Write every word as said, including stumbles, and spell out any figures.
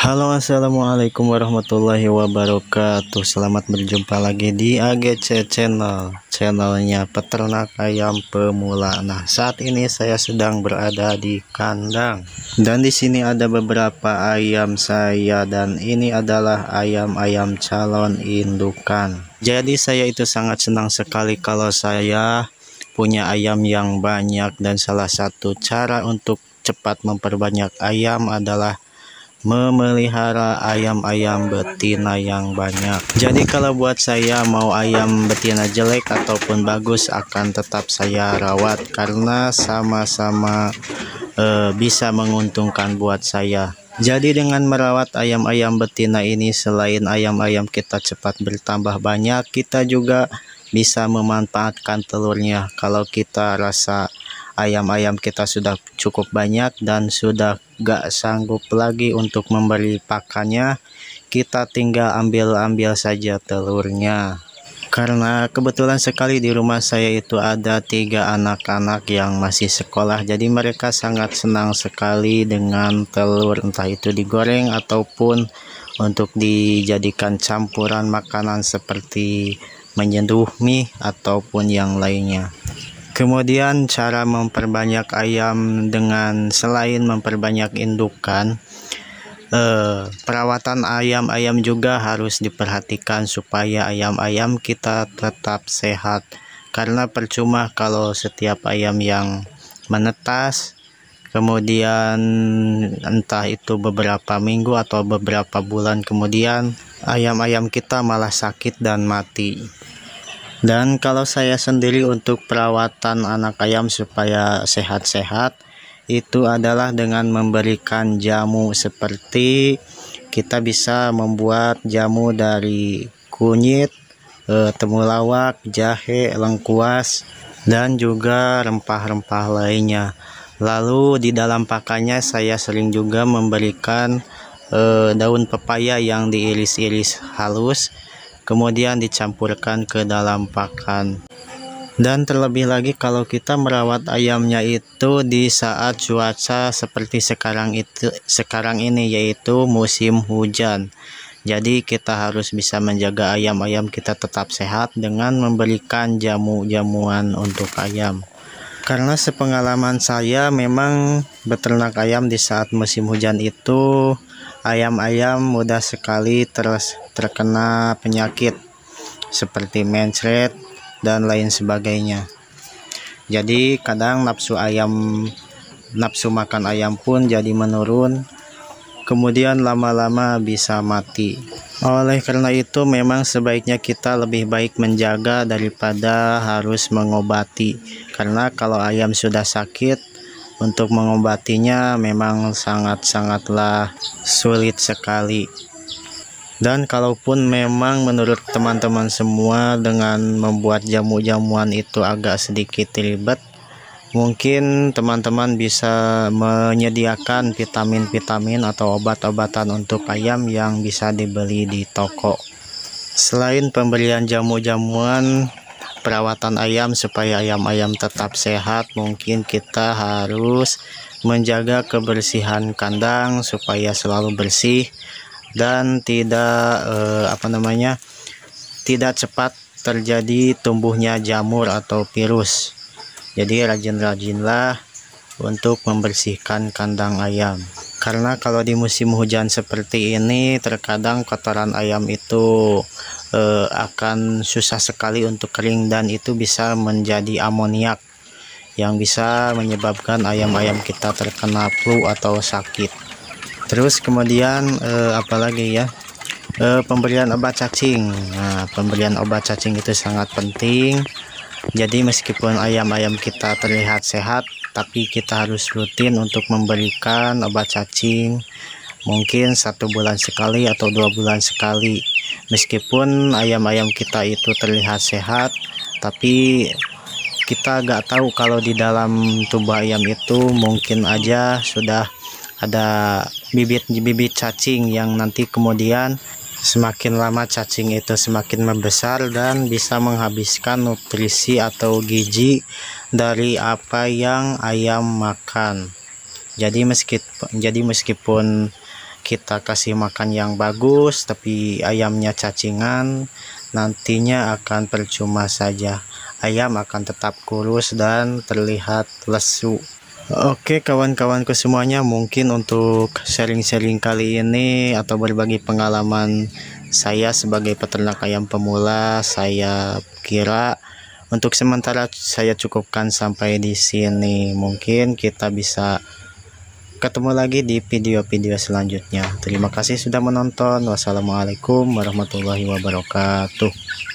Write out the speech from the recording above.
Halo, assalamualaikum warahmatullahi wabarakatuh. Selamat berjumpa lagi di A G C Channel, channelnya peternak ayam pemula. Nah, saat ini saya sedang berada di kandang dan di sini ada beberapa ayam saya, dan ini adalah ayam-ayam calon indukan. Jadi saya itu sangat senang sekali kalau saya punya ayam yang banyak, dan salah satu cara untuk cepat memperbanyak ayam adalah memelihara ayam-ayam betina yang banyak. Jadi kalau buat saya, mau ayam betina jelek ataupun bagus akan tetap saya rawat, karena sama-sama e, bisa menguntungkan buat saya. Jadi dengan merawat ayam-ayam betina ini, selain ayam-ayam kita cepat bertambah banyak, kita juga bisa memanfaatkan telurnya. Kalau kita rasa ayam-ayam kita sudah cukup banyak dan sudah gak sanggup lagi untuk memberi pakannya, kita tinggal ambil-ambil saja telurnya. Karena kebetulan sekali di rumah saya itu ada tiga anak-anak yang masih sekolah, jadi mereka sangat senang sekali dengan telur, entah itu digoreng ataupun untuk dijadikan campuran makanan seperti menyeduh mie ataupun yang lainnya. Kemudian cara memperbanyak ayam dengan selain memperbanyak indukan, eh, perawatan ayam-ayam juga harus diperhatikan supaya ayam-ayam kita tetap sehat. Karena percuma kalau setiap ayam yang menetas, kemudian entah itu beberapa minggu atau beberapa bulan kemudian ayam-ayam kita malah sakit dan mati. Dan kalau saya sendiri untuk perawatan anak ayam supaya sehat-sehat, itu adalah dengan memberikan jamu, seperti kita bisa membuat jamu dari kunyit, eh, temulawak, jahe, lengkuas, dan juga rempah-rempah lainnya. Lalu di dalam pakannya saya sering juga memberikan eh, daun pepaya yang diiris-iris halus, kemudian dicampurkan ke dalam pakan. Dan terlebih lagi kalau kita merawat ayamnya itu di saat cuaca seperti sekarang itu sekarang ini yaitu musim hujan. Jadi kita harus bisa menjaga ayam-ayam kita tetap sehat dengan memberikan jamu-jamuan untuk ayam. Karena sepengalaman saya, memang beternak ayam di saat musim hujan itu ayam-ayam mudah sekali terus terkena penyakit seperti mencret dan lain sebagainya. Jadi kadang nafsu ayam nafsu makan ayam pun jadi menurun, kemudian lama-lama bisa mati. Oleh karena itu memang sebaiknya kita lebih baik menjaga daripada harus mengobati, karena kalau ayam sudah sakit, untuk mengobatinya memang sangat-sangatlah sulit sekali. Dan kalaupun memang menurut teman-teman semua dengan membuat jamu-jamuan itu agak sedikit ribet, mungkin teman-teman bisa menyediakan vitamin-vitamin atau obat-obatan untuk ayam yang bisa dibeli di toko. Selain pemberian jamu-jamuan, perawatan ayam supaya ayam-ayam tetap sehat, mungkin kita harus menjaga kebersihan kandang supaya selalu bersih dan tidak eh, apa namanya tidak cepat terjadi tumbuhnya jamur atau virus. Jadi rajin-rajinlah untuk membersihkan kandang ayam, karena kalau di musim hujan seperti ini terkadang kotoran ayam itu eh, akan susah sekali untuk kering, dan itu bisa menjadi amoniak yang bisa menyebabkan ayam-ayam kita terkena flu atau sakit. Terus kemudian eh, apalagi ya eh, pemberian obat cacing. Nah, pemberian obat cacing itu sangat penting. Jadi meskipun ayam-ayam kita terlihat sehat, tapi kita harus rutin untuk memberikan obat cacing, mungkin satu bulan sekali atau dua bulan sekali. Meskipun ayam-ayam kita itu terlihat sehat, tapi kita gak tahu kalau di dalam tubuh ayam itu mungkin aja sudah ada bibit-bibit cacing yang nanti kemudian semakin lama cacing itu semakin membesar dan bisa menghabiskan nutrisi atau gizi dari apa yang ayam makan. Jadi meskipun jadi meskipun kita kasih makan yang bagus tapi ayamnya cacingan, nantinya akan percuma saja. Ayam akan tetap kurus dan terlihat lesu. Oke kawan-kawanku semuanya, mungkin untuk sharing-sharing kali ini atau berbagi pengalaman saya sebagai peternak ayam pemula, saya kira untuk sementara saya cukupkan sampai di sini. Mungkin kita bisa ketemu lagi di video-video selanjutnya. Terima kasih sudah menonton. Wassalamualaikum warahmatullahi wabarakatuh.